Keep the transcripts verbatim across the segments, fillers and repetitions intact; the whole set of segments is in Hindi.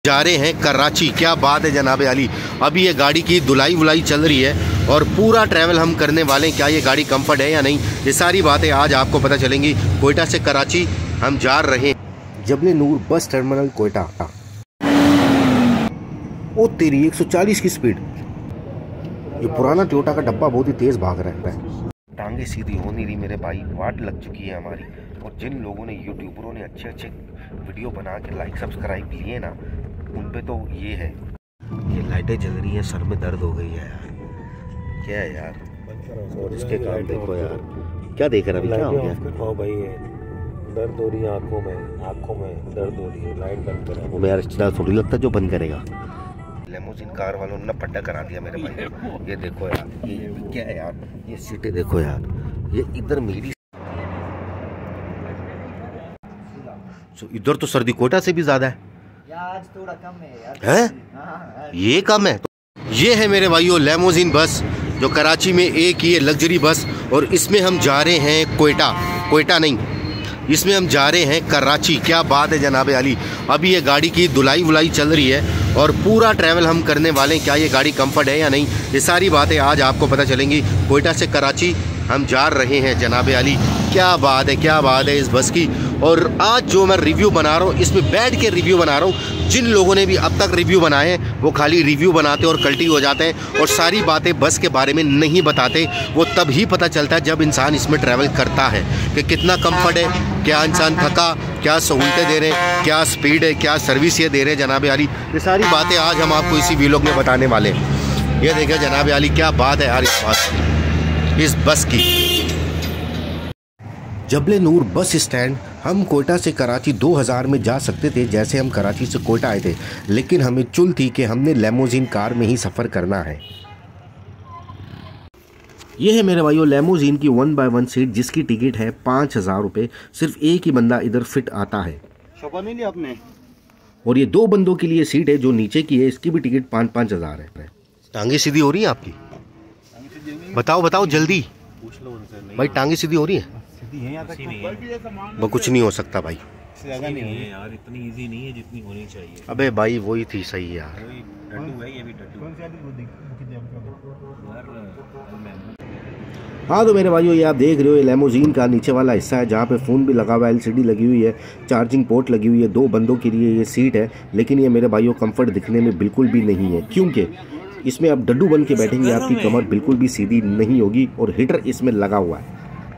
जा रहे हैं कराची। क्या बात है जनाब अली, अभी ये गाड़ी की धुलाई वुलाई चल रही है और पूरा ट्रैवल हम करने वाले हैं। क्या ये गाड़ी कंफर्ट है या नहीं, ये सारी बातें आज आपको पता चलेंगी। कोयटा से कराची हम जा रहे हैं। जबले नूर बस टर्मिनल कोयटा। ओ तेरी एक सौ चालीस की स्पीड। ये पुराना टोयोटा का डब्बा बहुत ही तेज भाग रहा है। टांगे सीधी हो नहीं रही मेरे भाई, वाट लग चुकी है हमारी। और जिन लोगों ने यूट्यूबरों ने अच्छे अच्छे वीडियो बना के लाइक सब्सक्राइब लिए ना, उन पे तो ये है। ये लाइटें जल रही हैं, सर में दर्द हो गई है यार। क्या है यार, और इसके काम देखो यार। क्या देख रहा है अभी, क्या हो गया भाई? दर्द हो रही है आंखों में, आंखों में दर्द हो रही है। लाइट बंद करा। वो यार इतना थोड़ी लगता जो बंद करेगा। लेमोजिन कार वालों ने पट्टा करा दिया मेरे भाई। ये देखो यार, ये क्या है यार, ये सीटें देखो यार। ये इधर मेरी so, इधर तो सर्दी कोटा से भी ज्यादा है। आज थोड़ा कम है यार। है? हाँ, ये कम है। ये है मेरे भाइयों लेमोजिन बस, जो कराची में एक ही है लग्जरी बस। और इसमें हम जा रहे हैं कोयटा, कोयटा नहीं, इसमें हम जा रहे हैं कराची। क्या बात है जनाब अली, अभी ये गाड़ी की धुलाई वुलाई चल रही है और पूरा ट्रैवल हम करने वाले हैं। क्या ये गाड़ी कंफर्ट है या नहीं, ये सारी बातें आज आपको पता चलेंगी। कोयटा से कराची हम जा रहे हैं जनाब अली। क्या बात है, क्या बात है इस बस की। और आज जो मैं रिव्यू बना रहा हूँ, इसमें बैठ के रिव्यू बना रहा हूँ। जिन लोगों ने भी अब तक रिव्यू बनाए हैं वो खाली रिव्यू बनाते और कल्टी हो जाते हैं और सारी बातें बस के बारे में नहीं बताते। वो तब ही पता चलता है जब इंसान इसमें ट्रैवल करता है कि कितना कंफर्ट है, क्या इंसान थका, क्या सहूलतें दे रहे हैं, क्या स्पीड है, क्या सर्विस ये दे रहे हैं जनाब अली। ये सारी बातें आज हम आपको इसी वीलॉग में बताने वाले हैं। ये देखिए जनाब अली, क्या बात है यार इस बात, इस बस की। जबले नूर बस स्टैंड। हम कोयटा से कराची दो हज़ार में जा सकते थे, जैसे हम कराची से कोयटा आए थे, लेकिन हमें चुल थी कि हमने लेमोजिन कार में ही सफ़र करना है। यह है मेरे भाइयों लेमोजिन की वन बाय वन सीट, जिसकी टिकट है पाँच हज़ार रुपये। सिर्फ एक ही बंदा इधर फिट आता है। शोभा नहीं लिया आपने? और ये दो बंदों के लिए सीट है जो नीचे की है, इसकी भी टिकट पाँच पाँच हज़ार है। टांगे सीधी हो रही है आपकी? बताओ बताओ जल्दी भाई, टांगे सीधी हो रही है? वो कुछ नहीं हो सकता भाई, ज्यादा नहीं है यार, इतनी इजी नहीं है जितनी होनी चाहिए। अबे भाई वही थी सही यार। डड्डू है ये भी, डड्डू। हाँ तो मेरे भाइयों, ये आप देख रहे हो ये लेमोजिन का नीचे वाला हिस्सा है, जहाँ पे फ़ोन भी लगा हुआ है, एलसीडी लगी हुई है, चार्जिंग पोर्ट लगी हुई है। दो बंदों के लिए ये सीट है, लेकिन ये मेरे भाइयों कंफर्ट दिखने में बिल्कुल भी नहीं है, क्योंकि इसमें आप डड्डू बन के बैठेंगे, आपकी कमर बिल्कुल भी सीधी नहीं होगी। और हीटर इसमें लगा हुआ है।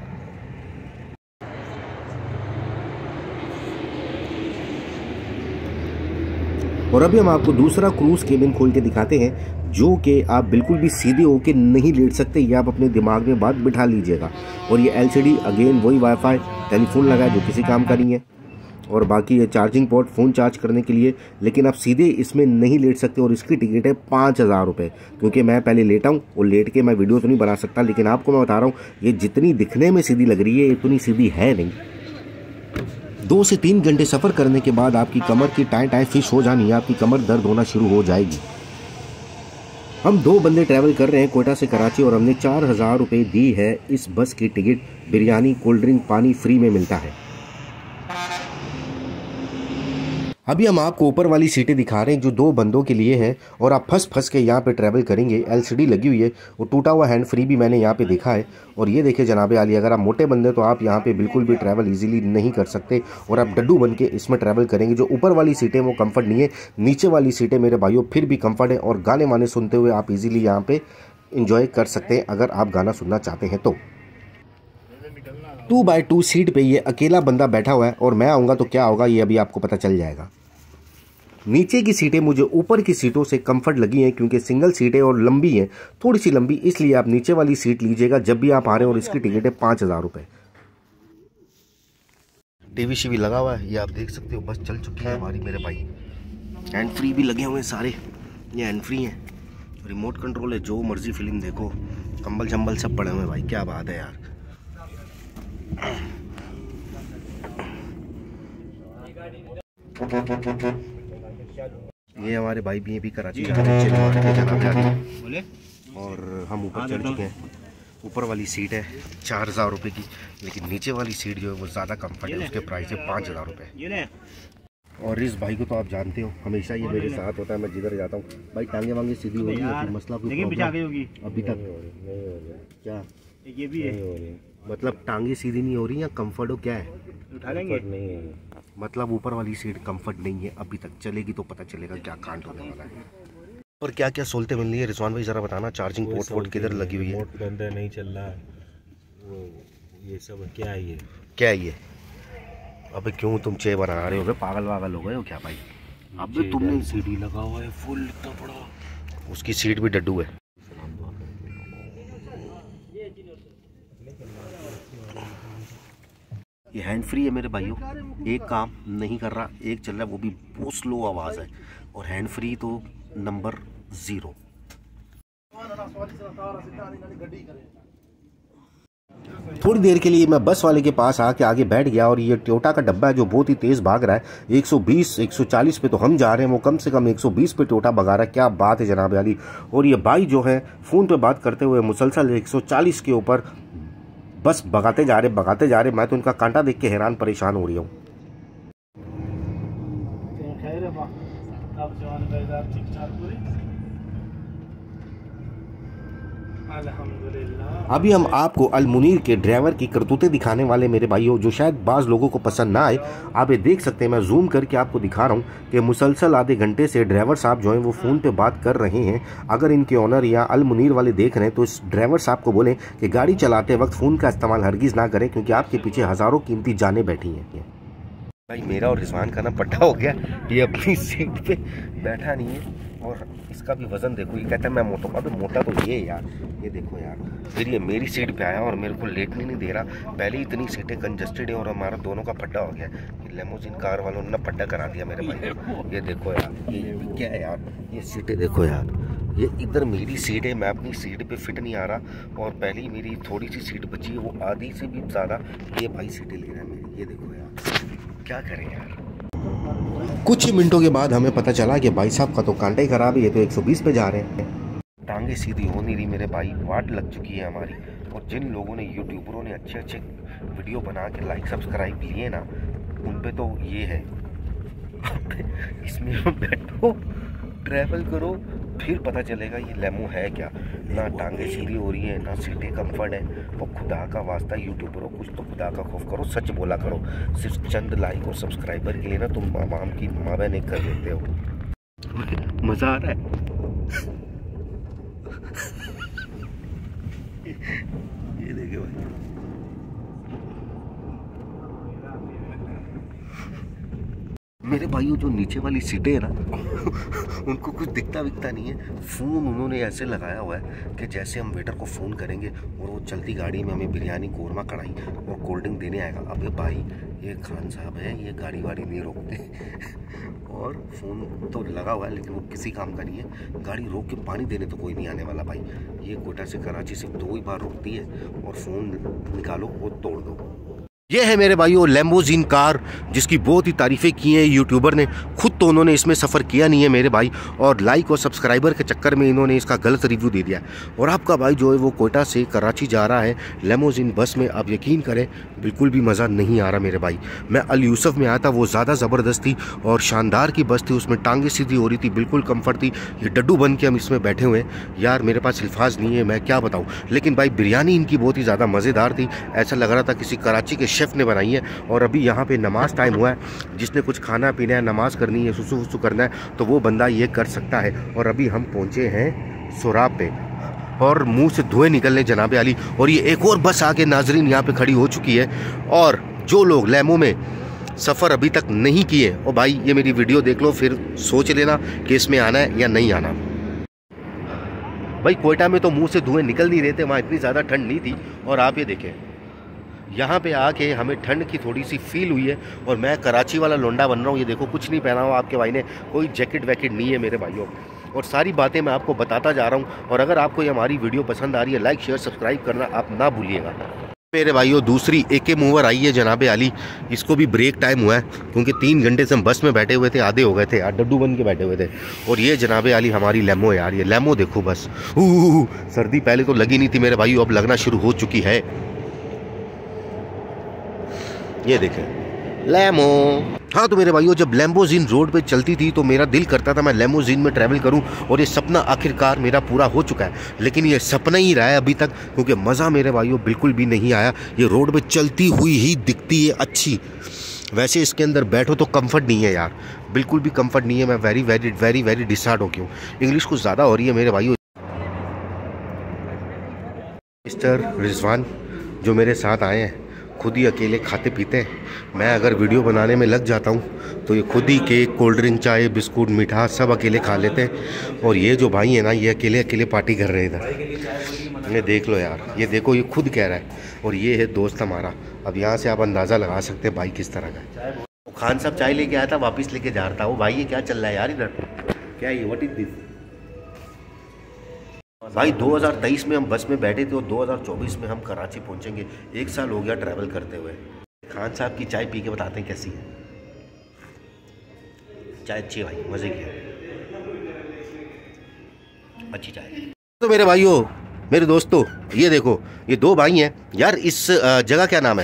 और अभी हम आपको दूसरा क्रूज केबिन खोल के दिखाते हैं, जो कि आप बिल्कुल भी सीधे होके नहीं लेट सकते। ये आप अपने दिमाग में बात बिठा लीजिएगा। और ये एलसीडी अगेन वही वाईफाई, टेलीफोन लगा है जो किसी काम का नहीं है। और बाकी ये चार्जिंग पोर्ट फ़ोन चार्ज करने के लिए, लेकिन आप सीधे इसमें नहीं लेट सकते। और इसकी टिकट है पाँच हज़ार रुपये। क्योंकि मैं पहले लेटा हूँ और लेट के मैं वीडियो तो नहीं बना सकता, लेकिन आपको मैं बता रहा हूँ ये जितनी दिखने में सीधी लग रही है इतनी सीधी है नहीं। दो से तीन घंटे सफ़र करने के बाद आपकी कमर की टाई टाई फिश हो जानी है, आपकी कमर दर्द होना शुरू हो जाएगी। हम दो बंदे ट्रैवल कर रहे हैं कोयटा से कराची, और हमने चार हज़ार रुपये दी है इस बस की टिकट। बिरयानी, कोल्ड ड्रिंक, पानी फ्री में मिलता है। अभी हम आपको ऊपर वाली सीटें दिखा रहे हैं जो दो बंदों के लिए हैं, और आप फंस फंस के यहाँ पे ट्रैवल करेंगे। एलसीडी लगी हुई है और टूटा हुआ हैंड फ्री भी मैंने यहाँ पे देखा है। और ये देखिए जनाब अली, अगर आप मोटे बंदे तो आप यहाँ पे बिल्कुल भी ट्रैवल इजीली नहीं कर सकते, और आप डड्डू बन के इसमें ट्रैवल करेंगे। जो ऊपर वाली सीटें वो कंफर्ट नहीं है, नीचे वाली सीटें मेरे भाइयों फिर भी कंफर्ट है। और गाने वाने सुनते हुए आप इजीली यहाँ पे इंजॉय कर सकते हैं, अगर आप गाना सुनना चाहते हैं तो। टू बाई टू सीट पे ये अकेला बंदा बैठा हुआ है, और मैं आऊँगा तो क्या होगा ये अभी आपको पता चल जाएगा। नीचे की सीटें मुझे ऊपर की सीटों से कंफर्ट लगी हैं, क्योंकि सिंगल सीटें और लंबी हैं, थोड़ी सी लंबी, इसलिए आप नीचे वाली सीट लीजिएगा जब भी आप आ रहे हैं। और इसकी टिकट है पाँच हज़ार रुपये। टीवी शीवी लगा हुआ है, ये आप देख सकते हो। बस चल चुकी है हमारी मेरे भाई। हैंड फ्री भी लगे हुए हैं सारे, ये हैंड फ्री हैं। रिमोट कंट्रोल है, जो मर्जी फिल्म देखो। कंबल शंबल सब पड़े हुए हैं भाई, क्या बात है यार। ये हमारे भाई भी भी कराची जा रहे हैं, और हम ऊपर चढ़ चुके हैं। ऊपर वाली सीट है चार हज़ार रुपये की, लेकिन नीचे वाली सीट जो है वो ज़्यादा कम्फर्ट है, उसके प्राइस है पाँच हज़ार रुपये। और इस भाई को तो आप जानते हो, हमेशा ये मेरे साथ होता है, मैं जिधर जाता हूँ भाई टांगे वांगे सीधी हो रही है, मसला कोई प्रॉब्लम अभी तक क्या ये भी है, मतलब टांगे सीधी नहीं हो रही या कंफर्ट हो क्या है? उठा लेंगे नहीं है, मतलब ऊपर वाली सीट कंफर्ट नहीं है अभी तक, चलेगी तो पता चलेगा क्या कांड होने वाला है। और क्या क्या सोलते मिल रही है रिजवान भाई जरा बताना, चार्जिंग पोर्ट वोर्ट किधर लगी हुई है? बंद नहीं चल रहा है वो, ये सब क्या है? ये क्या है ये? अबे क्यों तुम चे बना रहे हो, पागल वागल हो गए हो क्या भाई? अबे तुमने सीढ़ी लगा हुआ है फुल इतना बड़ा, उसकी सीट भी डड्डू है। ये हैंड फ्री है मेरे भाइयों, एक काम नहीं कर रहा, एक चल रहा है वो भी बहुत स्लो आवाज़ है, और हैंड फ्री तो नंबर ज़ीरो। थोड़ी देर के लिए मैं बस वाले के पास आके आगे बैठ गया, और ये टोयोटा का डब्बा है जो बहुत ही तेज़ भाग रहा है, एक सौ बीस एक सौ चालीस पे तो हम जा रहे हैं, वो कम से कम एक सौ बीस पे टोयोटा भगा रहा है। क्या बात है जनाब अली। और ये भाई जो है फ़ोन पे बात करते हुए मुसलसल एक सौ चालीस के ऊपर बस भगाते जा रहे भगाते जा रहे मैं तो इनका कांटा देख के हैरान परेशान हो रही हूँ। अभी हम आपको अल मुनीर के ड्राइवर की करतूतें दिखाने वाले मेरे भाइयों, जो शायद बाज़ लोगों को पसंद ना आए। आप ये देख सकते हैं, मैं जूम करके आपको दिखा रहा हूँ कि मुसलसल आधे घंटे से ड्राइवर साहब जो हैं वो फ़ोन पे बात कर रहे हैं। अगर इनके ऑनर या अल मुनीर वाले देख रहे हैं तो इस ड्राइवर साहब को बोलें कि गाड़ी चलाते वक्त फ़ोन का इस्तेमाल हरगिज़ ना करें, क्योंकि आपके पीछे हज़ारों कीमती जानें बैठी हैं। भाई मेरा और रिजवान का ना पट्टा हो गया, ये अपनी सीट पे बैठा नहीं है, और इसका भी वजन देखो, ये कहता है मैं मोटा, अबे मोटा तो ये यार, ये देखो यार, फिर ये मेरी सीट पे आया और मेरे को लेटने नहीं दे रहा। पहले ही इतनी सीटें कंजस्टेड है और हमारा दोनों का पट्टा हो गया। ये लेमोजिन कार वालों ने पट्टा करा दिया मेरे भाई। ये देखो यार, ये क्या है यार, ये सीटें देखो यार, ये इधर मेरी सीट है, मैं अपनी सीट पे फिट नहीं आ रहा, और पहले ही मेरी थोड़ी सी सीट बची है, वो आधी से भी ज़्यादा ये भाई सीटें ले रहा है मेरी। ये देखो यार, क्या करें यार। कुछ ही मिनटों के बाद हमें पता चला कि भाई साहब का तो कांटा ही खराब है, ये तो एक सौ बीस पे जा रहे हैं। टांगे सीधी हो नहीं रही मेरे भाई, वाट लग चुकी है हमारी। और जिन लोगों ने, यूट्यूबरों ने अच्छे अच्छे वीडियो बना के लाइक सब्सक्राइब लिए ना, उन पे तो ये है इसमें बैठो ट्रैवल करो, फिर पता चलेगा ये लेमो है क्या। ना टांगे सीधी हो रही है, ना सीटें कंफर्ट है। और खुदा का वास्ता यूट्यूबरों, कुछ तो खुदा का खौफ करो, सच बोला करो। सिर्फ चंद लाइक और सब्सक्राइबर के लिए ना तुम आवाम की माँ बहन कर देते हो। मज़ा आ रहा है ये देखिए भाई, मेरे भाइयों जो नीचे वाली सीटें है ना उनको कुछ दिखता विकता नहीं है। फ़ोन उन्होंने ऐसे लगाया हुआ है कि जैसे हम वेटर को फ़ोन करेंगे और वो चलती गाड़ी में हमें बिरयानी, कोरमा, कढ़ाई और कोल्ड ड्रिंक देने आएगा। अबे भाई ये खान साहब है, ये गाड़ी वाड़ी नहीं रोकते और फ़ोन तो लगा हुआ है लेकिन वो किसी काम का नहीं है। गाड़ी रोक के पानी देने तो कोई नहीं आने वाला भाई। ये कोयटा से कराची सिर्फ दो ही बार रुकती है, और फ़ोन निकालो वो तोड़ दो। ये है मेरे भाइयों लेम्बोर्गिनी कार, जिसकी बहुत ही तारीफ़ें की हैं यूट्यूबर ने। खुद तो उन्होंने इसमें सफ़र किया नहीं है मेरे भाई, और लाइक और सब्सक्राइबर के चक्कर में इन्होंने इसका गलत रिव्यू दे दिया। और आपका भाई जो है वो कोयटा से कराची जा रहा है लेम्बोर्गिनी बस में। आप यकीन करें बिल्कुल भी मज़ा नहीं आ रहा मेरे भाई। मैं अल यूसुफ में आया था, वो ज़्यादा ज़बरदस्त थी और शानदार की बस थी, उसमें टांगे सीधी हो रही थी, बिल्कुल कम्फर्ट थी। ये डड्डू बन के हम इसमें बैठे हुए हैं यार, मेरे पास अल्फाज नहीं है, मैं क्या बताऊँ। लेकिन भाई बिरयानी इनकी बहुत ही ज़्यादा मज़ेदार थी, ऐसा लग रहा था किसी कराची के शेफ़ ने बनाई है। और अभी यहाँ पे नमाज टाइम हुआ है, जिसने कुछ खाना पीना है, नमाज करनी है, सुसु वसु करना है, तो वो बंदा ये कर सकता है। और अभी हम पहुँचे हैं सोराब पे और मुंह से धुएं निकलने जनाबे अली। और ये एक और बस आके नाजरीन यहाँ पे खड़ी हो चुकी है। और जो लोग लेमो में सफ़र अभी तक नहीं किए, और भाई ये मेरी वीडियो देख लो, फिर सोच लेना कि इसमें आना है या नहीं आना। भाई कोयटा में तो मुंह से धुएं निकल नहीं रहे थे, वहाँ इतनी ज़्यादा ठंड नहीं थी। और आप ये देखें, यहाँ पे आके हमें ठंड की थोड़ी सी फील हुई है। और मैं कराची वाला लोंडा बन रहा हूँ, ये देखो कुछ नहीं पहना हुआ आपके भाई ने, कोई जैकेट वैकेट नहीं है मेरे भाइयों। और सारी बातें मैं आपको बताता जा रहा हूँ। और अगर आपको ये हमारी वीडियो पसंद आ रही है, लाइक शेयर सब्सक्राइब करना आप ना भूलिएगा मेरे भाइयों। दूसरी ए के मूवर आई है जनाबे अली, इसको भी ब्रेक टाइम हुआ है, क्योंकि तीन घंटे से हम बस में बैठे हुए थे, आधे हो गए थे यार, डड्डू बन के बैठे हुए थे। और ये जनाबे अली हमारी लेमो यार, ये लेमो देखो बस, ऊ सर्दी पहले तो लगी नहीं थी मेरे भाइयों, अब लगना शुरू हो चुकी है। ये देखें लैमो। हाँ तो मेरे भाइयों, जब लैम्बोर्गिनी रोड पे चलती थी तो मेरा दिल करता था मैं लैम्बोर्गिनी में ट्रैवल करूं, और ये सपना आखिरकार मेरा पूरा हो चुका है। लेकिन ये सपना ही रहा है अभी तक, क्योंकि मज़ा मेरे भाइयों बिल्कुल भी नहीं आया। ये रोड पे चलती हुई ही दिखती है अच्छी, वैसे इसके अंदर बैठो तो कंफर्ट नहीं है यार, बिल्कुल भी कंफर्ट नहीं है। मैं very very very very disheart हो गया हूँ। इंग्लिश कुछ ज़्यादा हो रही है मेरे भाइयों। मिस्टर रिजवान जो मेरे साथ आए हैं खुद ही अकेले खाते पीते हैं। मैं अगर वीडियो बनाने में लग जाता हूँ तो ये खुद ही केक, कोल्ड ड्रिंक, चाय, बिस्कुट, मीठा सब अकेले खा लेते हैं। और ये जो भाई है ना, ये अकेले अकेले पार्टी कर रहे हैं इधर। ये देख लो यार, ये देखो, ये खुद कह रहा है। और ये है दोस्त हमारा। अब यहाँ से आप अंदाज़ा लगा सकते हैं भाई किस तरह का है। खान साहब चाय लेके आया था, वापस लेके जा रहा था वो। भाई ये क्या चल रहा है यार इधर, क्या ये व्हाट इज दिस भाई? दो हज़ार तेईस में हम बस में बैठे थे और दो हज़ार चौबीस में हम कराची पहुंचेंगे। एक साल हो गया ट्रैवल करते हुए। खान साहब की चाय पी के बताते हैं कैसी है। चाय अच्छी है भाई, मज़े की है, अच्छी चाय। तो मेरे भाइयों, मेरे दोस्तों, ये देखो, ये दो भाई हैं यार। इस जगह क्या नाम है?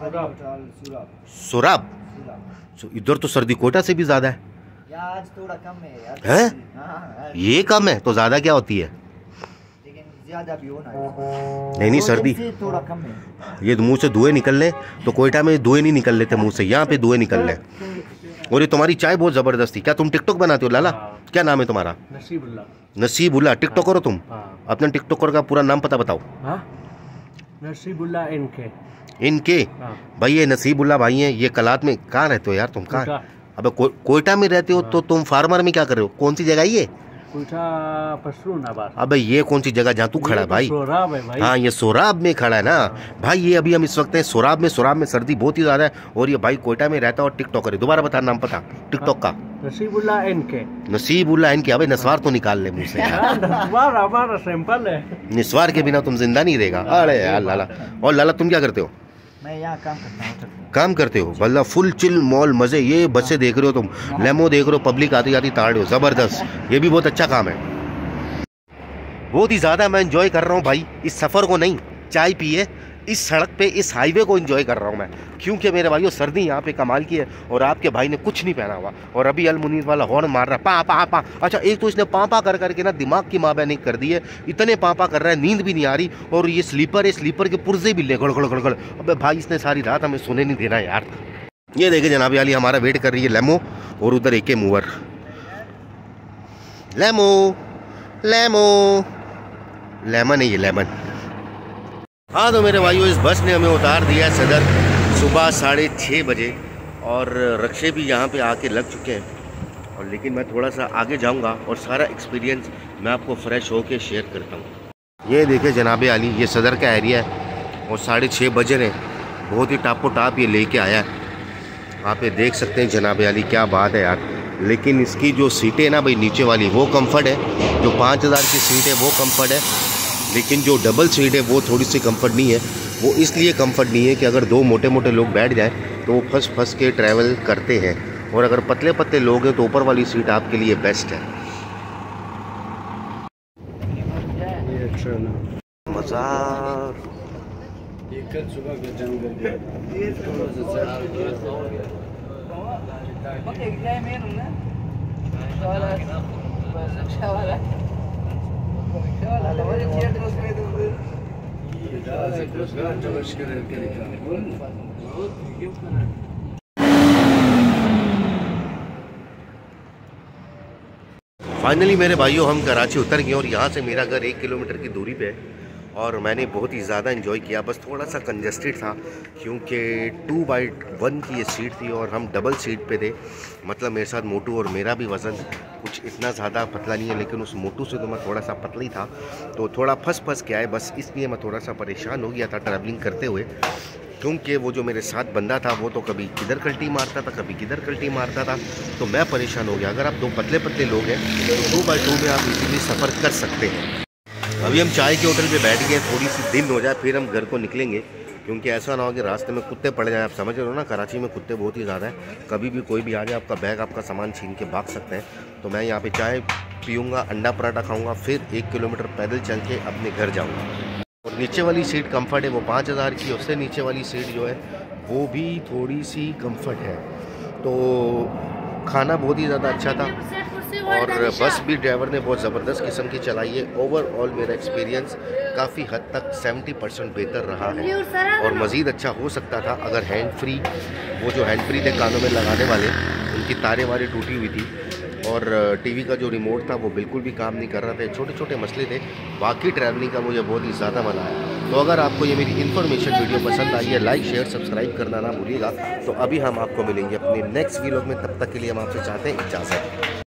सोराब। इधर तो सर्दी कोटा से भी ज़्यादा है। आज थोड़ा कम है यार। है? हाँ, ये कम है तो ज़्यादा क्या होती है? ज्यादा भी होना नहीं नहीं, सर्दी थोड़ा कम है। ये मुंह से धुएं निकल ले तो कोयटा में धुएं नहीं निकल लेते मुंह से, यहाँ पे धुएं निकल ले। और ये तुम्हारी चाय बहुत जबरदस्त थी। क्या तुम टिकटॉक बनाते हो लाला? क्या नाम है तुम्हारा? नसीबुल्ला। नसीबुल्ला टिकटॉकर हो तुम? अपने टिकटॉकर का पूरा नाम पता बताओ। नसीबुल्ला इनके इनके भाई, ये नसीबुल्ला भाई हैं। ये कलात में कहाँ रहते हो यार तुम? कहाँ? अब को, कोयटा में रहते हो तो तुम फार्मर में क्या कर रहे हो? कौन सी जगह ये? अबे ये कौन सी जगह जहाँ तू खड़ा है भाई? सोराब है भाई। हाँ, ये सोराब में खड़ा है ना भाई। ये अभी हम इस वक्त हैं सोराब में। सोराब में सर्दी बहुत ही ज्यादा है। और ये भाई कोयटा में रहता है और टिकटॉकर है। दोबारा बता नाम पता टिकटॉक का। नसीबुल्ला इनके। नसीबुल्ला इनके। अबे नस्वार तो निकाल ले मुंह से यार। नस्वार हमारा सिंपल है। निस्वार के बिना तुम जिंदा नहीं रहेगा। अरे यार लाला। और लाला तुम क्या करते हो? मैं यहाँ काम करता हूँ। काम करते हो? बल्ला फुल चिल मॉल मजे। ये बसें देख रहे हो तुम, लेमो देख रहे हो, पब्लिक आती आती ताड़ रहे हो, जबरदस्त। ये भी बहुत अच्छा काम है, बहुत ही ज़्यादा मैं एंजॉय कर रहा हूँ भाई इस सफ़र को। नहीं, चाय पिए इस सड़क पे, इस हाईवे को एंजॉय कर रहा हूँ मैं, क्योंकि मेरे भाइयों सर्दी यहाँ पे कमाल की है। और आपके भाई ने कुछ नहीं पहना हुआ और अभी अल मुनीर वाला हॉर्न मार रहा है, पा पा पा। अच्छा, एक तो इसने पा पा कर करके ना दिमाग की माबैनी कर दी है। इतने पा पा कर रहा है, नींद भी नहीं आ रही। और ये स्लीपर है, स्लीपर के पुर्जे भी ले गड़ गड़ गड़ गड़। अबे भाई, इसने सारी रात हमें सोने नहीं देना यार। ये देखे जनाब आली, हमारा वेट कर रही है लेमो, और उधर एक मूवर। लेमो लेमो लेमन है ये, लेमन। हाँ तो मेरे भाइयों, इस बस ने हमें उतार दिया सदर सुबह साढ़े छः बजे, और रक्शे भी यहाँ पे आके लग चुके हैं। और लेकिन मैं थोड़ा सा आगे जाऊँगा और सारा एक्सपीरियंस मैं आपको फ्रेश होके शेयर करता हूँ। ये देखिए जनाबे आली, ये सदर का एरिया है और साढ़े छः बजे ने बहुत ही टापो टाप ये लेके आया है। आप ये देख सकते हैं जनाबे आली, क्या बात है यार। लेकिन इसकी जो सीटें ना भाई, नीचे वाली वो कंफर्ट है। जो पाँच हज़ार की सीट है वो कंफर्ट है, लेकिन जो डबल सीट है वो थोड़ी सी कंफर्ट नहीं है। वो इसलिए कंफर्ट नहीं है कि अगर दो मोटे मोटे लोग बैठ जाएं तो वो फंस फंस के ट्रैवल करते हैं, और अगर पतले पतले लोग हैं तो ऊपर वाली सीट आपके लिए बेस्ट है। मज़ा फाइनली मेरे भाइयों, हम कराची उतर गए और यहाँ से मेरा घर एक किलोमीटर की दूरी पे है। और मैंने बहुत ही ज़्यादा एंजॉय किया। बस थोड़ा सा कंजस्टेड था क्योंकि टू बाई वन की ये सीट थी और हम डबल सीट पे थे। मतलब मेरे साथ मोटू, और मेरा भी वज़न कुछ इतना ज़्यादा पतला नहीं है, लेकिन उस मोटू से तो मैं थोड़ा सा पतला ही था, तो थोड़ा फंस फंस के आए। बस इसलिए मैं थोड़ा सा परेशान हो गया था ट्रैवलिंग करते हुए, क्योंकि वो जो मेरे साथ बंदा था वो तो कभी किधर कल्टी मारता था, कभी किधर कल्टी मारता था, तो मैं परेशान हो गया। अगर आप दो पतले पतले लोग हैं तो टू बाई टू में आप इजीली सफ़र कर सकते हैं। अभी हम चाय के होटल पे बैठ गए, थोड़ी सी दिन हो जाए फिर हम घर को निकलेंगे, क्योंकि ऐसा ना हो कि रास्ते में कुत्ते पड़ जाए। आप समझ रहे हो ना, कराची में कुत्ते बहुत ही ज़्यादा हैं। कभी भी कोई भी आ जाए, आपका बैग, आपका सामान छीन के भाग सकते हैं। तो मैं यहाँ पे चाय पीऊँगा, अंडा पराठा खाऊँगा, फिर एक किलोमीटर पैदल चल के अपने घर जाऊँगा। और नीचे वाली सीट कंफर्ट है, वो पाँच हज़ार की। उससे नीचे वाली सीट जो है वो भी थोड़ी सी कंफर्ट है। तो खाना बहुत ही ज़्यादा अच्छा था और बस भी ड्राइवर ने बहुत ज़बरदस्त किस्म की चलाई है। ओवरऑल मेरा एक्सपीरियंस काफ़ी हद तक सत्तर परसेंट बेहतर रहा है और मज़ीद अच्छा हो सकता था अगर हैंड फ्री, वो जो हैंड फ्री थे कानों में लगाने वाले, उनकी तारें वारें टूटी हुई थी और टीवी का जो रिमोट था वो बिल्कुल भी काम नहीं कर रहा था। छोटे छोटे मसले थे। बाकी ट्रैवलिंग का मुझे बहुत ही ज़्यादा मज़ा आया। तो अगर आपको ये मेरी इन्फॉर्मेशन वीडियो पसंद आई है, लाइक शेयर सब्सक्राइब करना ना भूलिएगा। तो अभी हम आपको मिलेंगे अपने नेक्स्ट वीडियो में, तब तक के लिए हम आपसे चाहते हैं इजाज़त।